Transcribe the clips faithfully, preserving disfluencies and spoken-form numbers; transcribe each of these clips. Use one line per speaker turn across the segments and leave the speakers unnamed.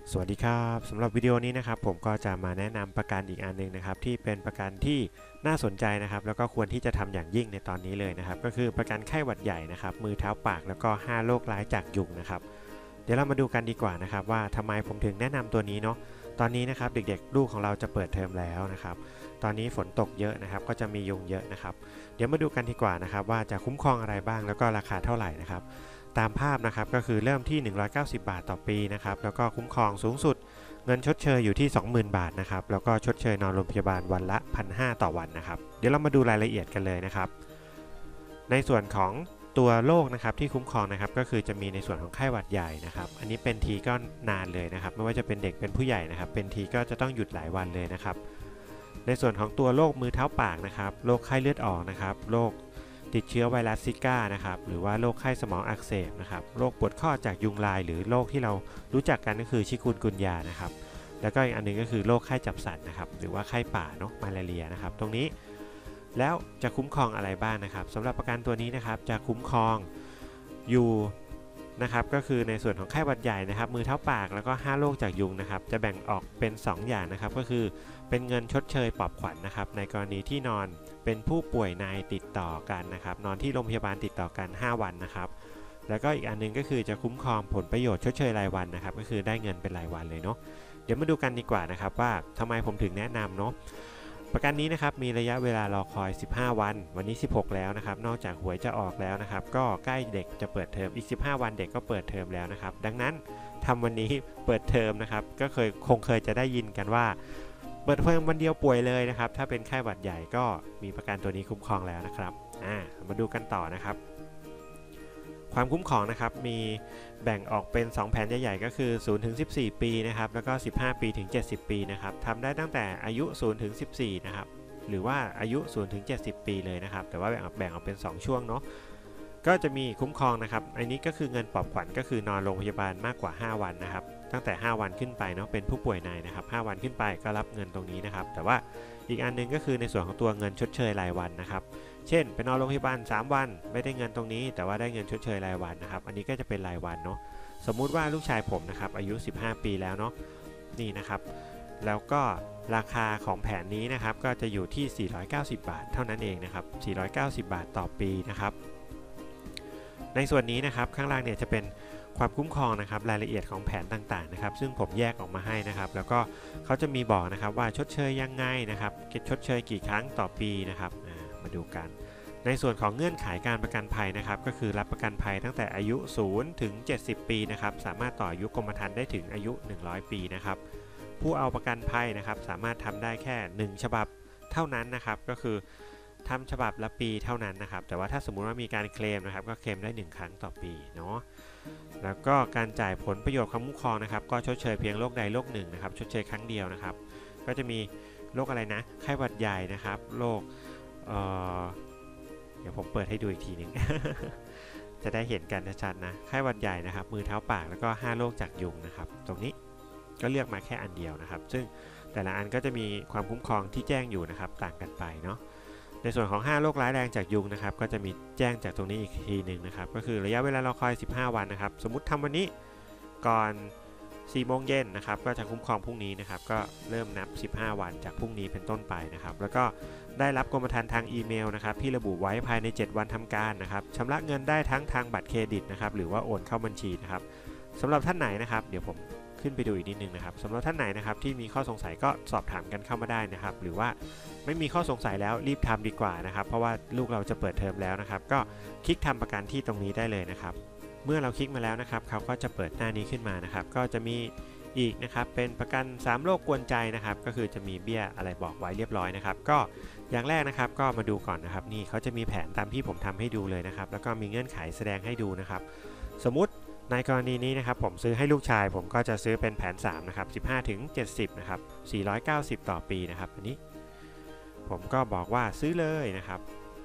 สวัสดีครับสำหรับวิดีโอนี้นะครับผมก็จะมาแนะนำประกันอีกอันหนึ่งนะครับที่เป็นประกันที่น่าสนใจนะครับแล้วก็ควรที่จะทำอย่างยิ่งในตอนนี้เลยนะครับก็คือประกันไข้หวัดใหญ่นะครับมือเท้าปากแล้วก็ห้าโรคร้ายจากยุงนะครับเดี๋ยวเรามาดูกันดีกว่านะครับว่าทำไมผมถึงแนะนำตัวนี้เนาะตอนนี้นะครับเด็กๆลูกของเราจะเปิดเทอมแล้วนะครับตอนนี้ฝนตกเยอะนะครับก็จะมียุงเยอะนะครับเดี๋ยวมาดูกันดีกว่านะครับว่าจะคุ้มครองอะไรบ้างแล้วก็ราคาเท่าไหร่นะครับตามภาพนะครับก็คือเริ่มที่หนึ่งร้อยเก้าสิบบาทต่อปีนะครับแล้วก็คุ้มครองสูงสุดเงินชดเชยอยู่ที่ สองหมื่น บาทนะครับแล้วก็ชดเชยนอนโรงพยาบาลวันละ หนึ่งพันห้าร้อย ต่อวันนะครับเดี๋ยวเรามาดูรายละเอียดกันเลยนะครับในส่วนของตัวโรคนะครับที่คุ้มครองนะครับก็คือจะมีในส่วนของไข้หวัดใหญ่นะครับอันนี้เป็นทีก็นานเลยนะครับไม่ว่าจะเป็นเด็กเป็นผู้ใหญ่นะครับเป็นทีก็จะต้องหยุดหลายวันเลยนะครับในส่วนของตัวโรคมือเท้าปากนะครับโรคไข้เลือดออกนะครับโรคติดเชื้อไวรัสซิก้านะครับหรือว่าโรคไข้สมองอักเสบนะครับโรคปวดข้อจากยุงลายหรือโรคที่เรารู้จักกันก็คือชิคุนกุนยานะครับแล้วก็อีกอันนึงก็คือโรคไข้จับสัตว์นะครับหรือว่าไข้ป่าเนาะมาลาเรียนะครับตรงนี้แล้วจะคุ้มครองอะไรบ้างนะครับสำหรับประกันตัวนี้นะครับจะคุ้มครองอยู่นะครับก็คือในส่วนของไข้หวัดใหญ่นะครับมือเท้าปากแล้วก็ห้าโรคจากยุงนะครับจะแบ่งออกเป็นสองอย่างนะครับก็คือเป็นเงินชดเชยปลอบขวัญ นะครับในกรณีที่นอนเป็นผู้ป่วยในติดต่อกันนะครับนอนที่โรงพยาบาลติดต่อกันห้าวันนะครับแล้วก็อีกอันนึงก็คือจะคุ้มครองผลประโยชน์ชดเชยรายวันนะครับก็คือได้เงินเป็นรายวันเลยเนาะเดี๋ยวมาดูกันดีกว่านะครับว่าทำไมผมถึงแนะนำเนาะประกันนี้นะครับมีระยะเวลารอคอยสิบห้าวันวันนี้สิบหกแล้วนะครับนอกจากหวยจะออกแล้วนะครับก็ใกล้เด็กจะเปิดเทอมอีกสิบห้าวันเด็กก็เปิดเทอมแล้วนะครับดังนั้นทำวันนี้เปิดเทอมนะครับก็เคยคงเคยจะได้ยินกันว่าเปิดเทอมวันเดียวป่วยเลยนะครับถ้าเป็นไข้หวัดใหญ่ก็มีประกันตัวนี้คุ้มครองแล้วนะครับอ่ามาดูกันต่อนะครับความคุ้มครองนะครับมีแบ่งออกเป็นสองแผนใหญ่ๆก็คือศูนย์ถึงสิบสี่ปีนะครับแล้วก็สิบห้าปีถึงเจ็ดสิบปีนะครับทำได้ตั้งแต่อายุศูนย์ถึงสิบสี่นะครับหรือว่าอายุศูนย์ถึงเจ็ดสิบปีเลยนะครับแต่ว่าแบ่งแบ่งออกเป็นสองช่วงเนาะก็จะมีคุ้มครองนะครับอันนี้ก็คือเงินปลอบขวัญก็คือนอนโรงพยาบาลมากกว่าห้าวันนะครับตั้งแต่ห้าวันขึ้นไปเนาะเป็นผู้ป่วยในนะครับห้าวันขึ้นไปก็รับเงินตรงนี้นะครับแต่ว่าอีกอันนึงก็คือในส่วนของตัวเงินชดเชยรายวันนะครับเช่นไปนอนโรงพยาบาลสามวันไม่ได้เงินตรงนี้แต่ว่าได้เงินชดเชยรายวันนะครับอันนี้ก็จะเป็นรายวันเนาะสมมุติว่าลูกชายผมนะครับอายุสิบห้าปีแล้วเนาะนี่นะครับแล้วก็ราคาของแผนนี้นะครับก็จะอยู่ที่สี่ร้อยเก้าสิบบาทเท่านั้นเองนะครับสี่ร้อยเก้าสิบบาทต่อปีนะครับในส่วนนี้นะครับข้างล่างเนี่ยจะเป็นความคุ้มครองนะครับรายละเอียดของแผนต่างๆนะครับซึ่งผมแยกออกมาให้นะครับแล้วก็เขาจะมีบอกนะครับว่าชดเชยยังไงนะครับชดเชยกี่ครั้งต่อปีนะครับมาดูกันในส่วนของเงื่อนไขการประกันภัยนะครับก็คือรับประกันภัยตั้งแต่อายุศูนย์ถึงเจ็ดสิบปีนะครับสามารถต่ออายุกรมธรรม์ได้ถึงอายุหนึ่งร้อยปีนะครับผู้เอาประกันภัยนะครับสามารถทำได้แค่หนึ่งฉบับเท่านั้นนะครับก็คือทำฉบับละปีเท่านั้นนะครับแต่ว่าถ้าสมมุติว่ามีการเคลมนะครับก็เคลมได้หนึ่งครั้งต่อปีเนาะแล้วก็การจ่ายผลประโยชน์ความคุ้มครองนะครับก็ชดเชยเพียงโรคใดโรคหนึ่งนะครับชดเชยครั้งเดียวนะครับก็จะมีโรคอะไรนะไข้หวัดใหญ่นะครับโรคเอ่อเดี๋ยวผมเปิดให้ดูอีกทีนึง จะได้เห็นกันชัดๆนะไข้หวัดใหญ่นะครับมือเท้าปากแล้วก็ห้าโรคจากยุงนะครับตรงนี้ก็เลือกมาแค่อันเดียวนะครับซึ่งแต่ละอันก็จะมีความคุ้มครองที่แจ้งอยู่นะครับต่างกันไปเนาะในส่วนของห้าโรคร้ายแรงจากยุงนะครับก็จะมีแจ้งจากตรงนี้อีกทีหนึ่งนะครับก็คือระยะเวลารอคอยสิบห้าวันนะครับสมมุติทำวันนี้ก่อนสี่โมงเย็นนะครับก็จะคุ้มครองพรุ่งนี้นะครับก็เริ่มนับสิบห้าวันจากพรุ่งนี้เป็นต้นไปนะครับแล้วก็ได้รับกรมธรรม์ทางอีเมลนะครับที่ระบุไว้ภายในเจ็ดวันทำการนะครับชำระเงินได้ทั้งทางบัตรเครดิตนะครับหรือว่าโอนเข้าบัญชีนะครับสำหรับท่านไหนนะครับเดี๋ยวผมขึ้นไปดูอีกนิดนึงนะครับสำหรับท่านไหนนะครับที่มีข้อสงสัยก็สอบถามกันเข้ามาได้นะครับหรือว่าไม่มีข้อสงสัยแล้วรีบทำดีกว่านะครับเพราะว่าลูกเราจะเปิดเทอมแล้วนะครับก็คลิกทำประกันที่ตรงนี้ได้เลยนะครับเมื่อเราคลิกมาแล้วนะครับเขาก็จะเปิดหน้านี้ขึ้นมานะครับก็จะมีอีกนะครับเป็นประกันสามโรคกวนใจนะครับก็คือจะมีเบี้ยอะไรบอกไว้เรียบร้อยนะครับก็อย่างแรกนะครับก็มาดูก่อนนะครับนี่เขาจะมีแผนตามที่ผมทำให้ดูเลยนะครับแล้วก็มีเงื่อนไขแสดงให้ดูนะครับสมมุติในกรณีนี้นะครับผมซื้อให้ลูกชายผมก็จะซื้อเป็นแผนสามนะครับสิบห้าถึงเจ็ดสิบนะครับสี่ร้อยเก้าสิบต่อปีนะครับอันนี้ผมก็บอกว่าซื้อเลยนะครับ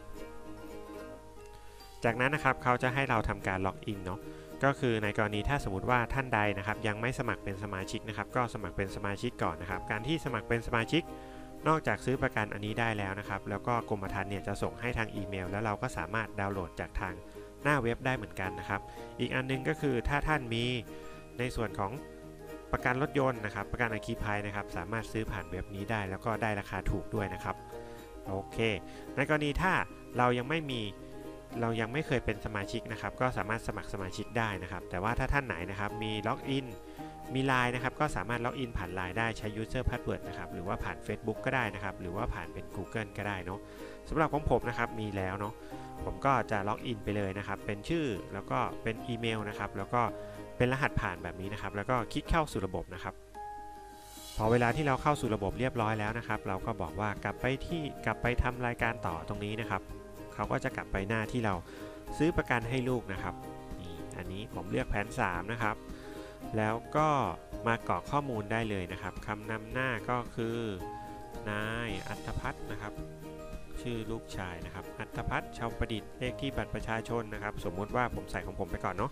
จากนั้นนะครับเขาจะให้เราทำการล็อกอินเนาะก็คือในกรณีถ้าสมมติว่าท่านใดนะครับยังไม่สมัครเป็นสมาชิกนะครับก็สมัครเป็นสมาชิกก่อนนะครับการที่สมัครเป็นสมาชิกนอกจากซื้อประกันอันนี้ได้แล้วนะครับแล้วก็กรมธรรม์เนี่ยจะส่งให้ทางอีเมลแล้วเราก็สามารถดาวน์โหลดจากทางหน้าเว็บได้เหมือนกันนะครับอีกอันนึงก็คือถ้าท่านมีในส่วนของประกันรถยนต์นะครับประกันอัคคีภัยนะครับสามารถซื้อผ่านเว็บนี้ได้แล้วก็ได้ราคาถูกด้วยนะครับโอเคในกรณีถ้าเรายังไม่มีเรายังไม่เคยเป็นสมาชิกนะครับก็สามารถสมัครสมาชิกได้นะครับแต่ว่าถ้าท่านไหนนะครับมีล็อกอินมี ไลน์ นะครับก็สามารถล็อกอินผ่าน ไลน์ ได้ใช้ User Password นะครับหรือว่าผ่าน Facebook ก็ได้นะครับหรือว่าผ่านเป็น Google ก็ได้เนาะสำหรับของผมนะครับมีแล้วเนาะผมก็จะล็อกอินไปเลยนะครับเป็นชื่อแล้วก็เป็นอีเมลนะครับแล้วก็เป็นรหัสผ่านแบบนี้นะครับแล้วก็คลิกเข้าสู่ระบบนะครับพอเวลาที่เราเข้าสู่ระบบเรียบร้อยแล้วนะครับเราก็บอกว่ากลับไปที่กลับไปทำรายการต่อตรงนี้นะครับเขาก็จะกลับไปหน้าที่เราซื้อประกันให้ลูกนะครับนี่อันนี้ผมเลือกแผนสามนะครับแล้วก็มากรอกข้อมูลได้เลยนะครับคำนำหน้าก็คือนายอัธพัฒน์นะครับชื่อลูกชายนะครับอัธพัฒน์ชาวประดิษฐ์เลขที่บัตรประชาชนนะครับสมมุติว่าผมใส่ของผมไปก่อนเนาะ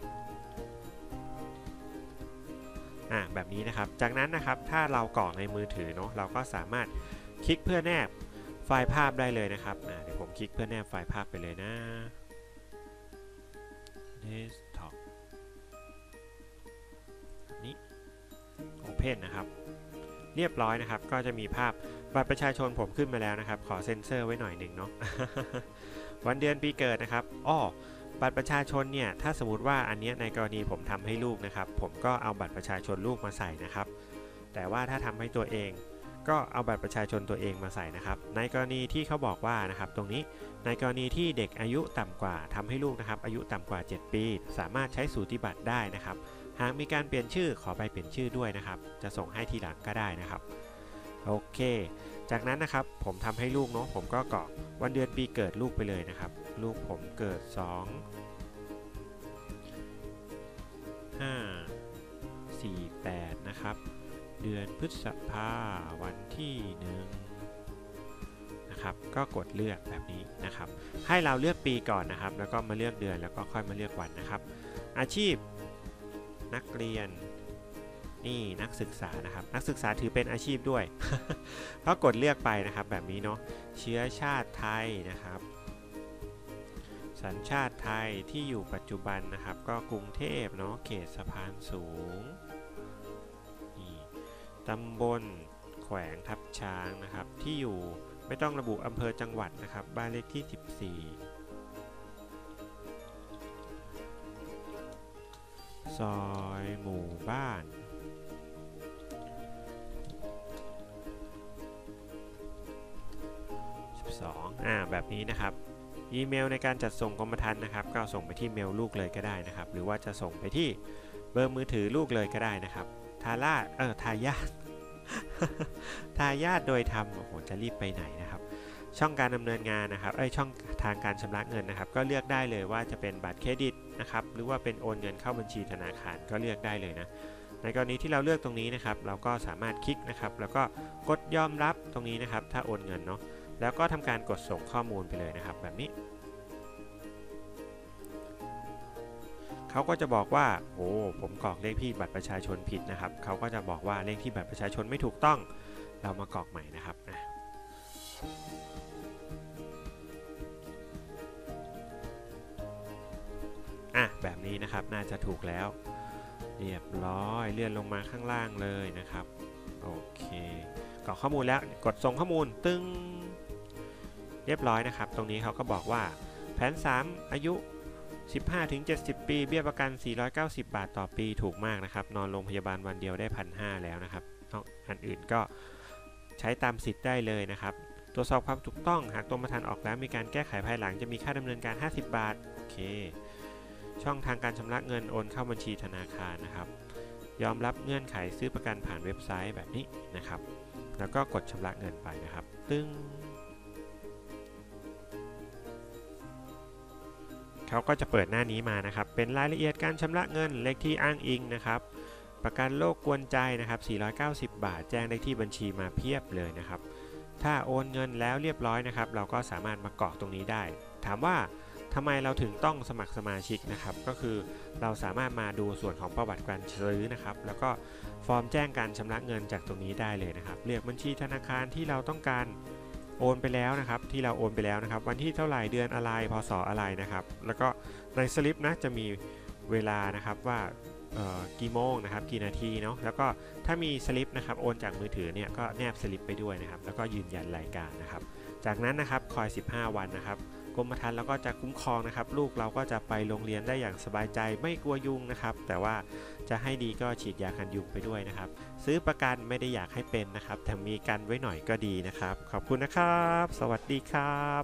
อ่าแบบนี้นะครับจากนั้นนะครับถ้าเรากรอกในมือถือเนาะเราก็สามารถคลิกเพื่อแนบไฟล์ภาพได้เลยนะครับอ่าเดี๋ยวผมคลิกเพื่อแนบไฟล์ภาพไปเลยนะ Desktop นี้ Open นะครับเรียบร้อยนะครับก็จะมีภาพบัตรประชาชนผมขึ้นมาแล้วนะครับขอเซ็นเซอร์ไว้หน่อยหนึ่งเนาะ วันเดือนปีเกิดนะครับอ้อบัตรประชาชนเนี่ยถ้าสมมติว่าอันนี้ในกรณีผมทำให้ลูกนะครับผมก็เอาบัตรประชาชนลูกมาใส่นะครับแต่ว่าถ้าทำให้ตัวเองก็เอาบัตรประชาชนตัวเองมาใส่นะครับในกรณีที่เขาบอกว่านะครับตรงนี้ในกรณีที่เด็กอายุต่ำกว่าทำให้ลูกนะครับอายุต่ำกว่าเจ็ดปีสามารถใช้สูติบัตรได้นะครับหากมีการเปลี่ยนชื่อขอใบเปลี่ยนชื่อด้วยนะครับจะส่งให้ทีหลังก็ได้นะครับโอเคจากนั้นนะครับผมทำให้ลูกเนาะผมก็กรอกวันเดือนปีเกิดลูกไปเลยนะครับลูกผมเกิดสอง ห้า สี่ แปดนะครับเดือนพฤษภาวันที่หนึ่งนะครับก็กดเลือกแบบนี้นะครับให้เราเลือกปีก่อนนะครับแล้วก็มาเลือกเดือนแล้วก็ค่อยมาเลือกวันนะครับอาชีพนักเรียนนี่นักศึกษานะครับนักศึกษาถือเป็นอาชีพด้วย เพราะกดเลือกไปนะครับแบบนี้เนาะเชื้อชาติไทยนะครับสัญชาติไทยที่อยู่ปัจจุบันนะครับก็กรุงเทพเนาะเขตสะพานสูงตำบลแขวงทับช้างนะครับที่อยู่ไม่ต้องระบุอำเภอจังหวัดนะครับบ้านเลขที่สิบสี่ซอยหมู่บ้านสิบสองอ่าแบบนี้นะครับอีเมลในการจัดส่งกรมธรรม์นะครับก็ส่งไปที่เมลลูกเลยก็ได้นะครับหรือว่าจะส่งไปที่เบอร์มือถือลูกเลยก็ได้นะครับทายาทเออทายาท ทายาทโดยทำโอ้โหจะรีบไปไหนนะครับช่องการดำเนินงานนะครับเอ้ยช่องทางการชำระเงินนะครับก็เลือกได้เลยว่าจะเป็นบัตรเครดิตนะครับหรือว่าเป็นโอนเงินเข้าบัญชีธนาคารก็เลือกได้เลยนะในกรณีที่เราเลือกตรงนี้นะครับเราก็สามารถคลิกนะครับแล้วก็กดยอมรับตรงนี้นะครับถ้าโอนเงินเนาะแล้วก็ทำการกดส่งข้อมูลไปเลยนะครับแบบนี้เขาก็จะบอกว่าโอ้ผมกรอกเลขที่บัตรประชาชนผิดนะครับเขาก็จะบอกว่าเลขที่บัตรประชาชนไม่ถูกต้องเรามากรอกใหม่นะครับนะอ่ะแบบนี้นะครับน่าจะถูกแล้วเรียบร้อยเลื่อนลงมาข้างล่างเลยนะครับโอเคกรอกข้อมูลแล้วกดส่งข้อมูลตึ้งเรียบร้อยนะครับตรงนี้เขาก็บอกว่าแผนสามอายุสิบห้าถึงเจ็ดสิบ ปีเบี้ยประกันสี่ร้อยเก้าสิบบาทต่อปีถูกมากนะครับนอนโรงพยาบาลวันเดียวได้ หนึ่งพันห้าร้อย แล้วนะครับอันอื่นก็ใช้ตามสิทธิ์ได้เลยนะครับตรวจสอบความถูกต้องหากกรมธรรม์ออกแล้วมีการแก้ไขภายหลังจะมีค่าดำเนินการห้าสิบบาทโอเคช่องทางการชำระเงินโอนเข้าบัญชีธนาคารนะครับยอมรับเงื่อนไขซื้อประกันผ่านเว็บไซต์แบบนี้นะครับแล้วก็กดชำระเงินไปนะครับตึ้งเขาก็จะเปิดหน้านี้มานะครับเป็นรายละเอียดการชำระเงินเลขที่อ้างอิงนะครับประกันโรคกวนใจนะครับสี่ร้อยเก้าสิบบาทแจ้งได้ที่บัญชีมาเพียบเลยนะครับถ้าโอนเงินแล้วเรียบร้อยนะครับเราก็สามารถมากรอกตรงนี้ได้ถามว่าทำไมเราถึงต้องสมัครสมาชิกนะครับก็คือเราสามารถมาดูส่วนของประวัติการซื้อนะครับแล้วก็ฟอร์มแจ้งการชำระเงินจากตรงนี้ได้เลยนะครับเลือกบัญชีธนาคารที่เราต้องการโอนไปแล้วนะครับที่เราโอนไปแล้วนะครับวันที่เท่าไหร่เดือนอะไรพศอะไรนะครับแล้วก็ในสลิปนะจะมีเวลานะครับว่ากี่โมงนะครับกี่นาทีเนาะแล้วก็ถ้ามีสลิปนะครับโอนจากมือถือเนี่ยก็แนบสลิปไปด้วยนะครับแล้วก็ยืนยันรายการนะครับจากนั้นนะครับคอยสิบห้าวันนะครับกรมธรรม์เราก็จะคุ้มครองนะครับลูกเราก็จะไปโรงเรียนได้อย่างสบายใจไม่กลัวยุงนะครับแต่ว่าจะให้ดีก็ฉีดยากันยุงไปด้วยนะครับซื้อประกันไม่ได้อยากให้เป็นนะครับแต่มีกันไว้หน่อยก็ดีนะครับขอบคุณนะครับสวัสดีครับ